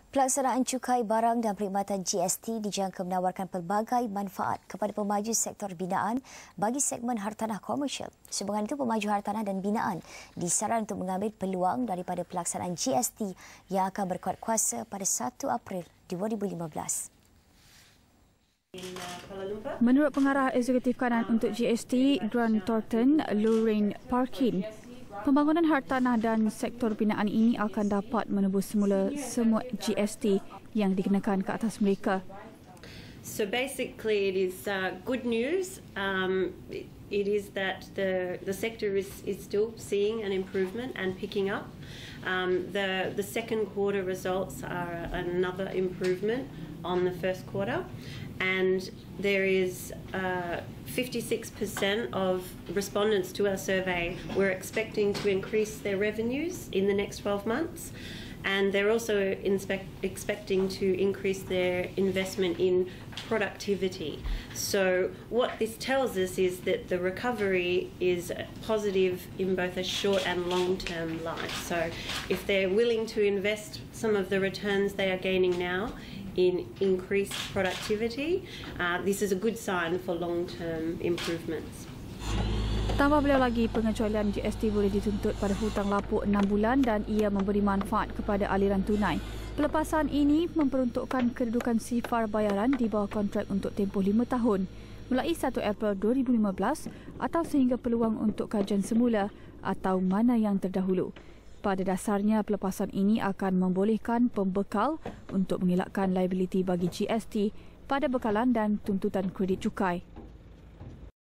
Pelaksanaan cukai barang dan perkhidmatan GST dijangka menawarkan pelbagai manfaat kepada pemaju sektor binaan bagi segmen hartanah komersial. Sehubungan itu, pemaju hartanah dan binaan disarankan untuk mengambil peluang daripada pelaksanaan GST yang akan berkuat kuasa pada 1 April 2015. Menurut pengarah eksekutif kanan untuk GST, Grant Thornton, Lorraine Parkin, pembangunan hartanah dan sektor binaan ini akan dapat menebus semula semua GST yang dikenakan ke atas mereka. So basically, it is good news. It is that the sector is still seeing an improvement and picking up. The second quarter results are another improvement on the first quarter, and there is 56% of respondents to our survey were expecting to increase their revenues in the next 12 months. And they're also expecting to increase their investment in productivity. So what this tells us is that the recovery is positive in both a short and long-term light. So if they're willing to invest some of the returns they are gaining now in increased productivity, this is a good sign for long-term improvements. Tambah beliau lagi, pengecualian GST boleh dituntut pada hutang lapuk 6 bulan dan ia memberi manfaat kepada aliran tunai. Pelepasan ini memperuntukkan kedudukan sifar bayaran di bawah kontrak untuk tempoh 5 tahun mulai 1 April 2015 atau sehingga peluang untuk kajian semula atau mana yang terdahulu. Pada dasarnya, pelepasan ini akan membolehkan pembekal untuk mengelakkan liability bagi GST pada bekalan dan tuntutan kredit cukai.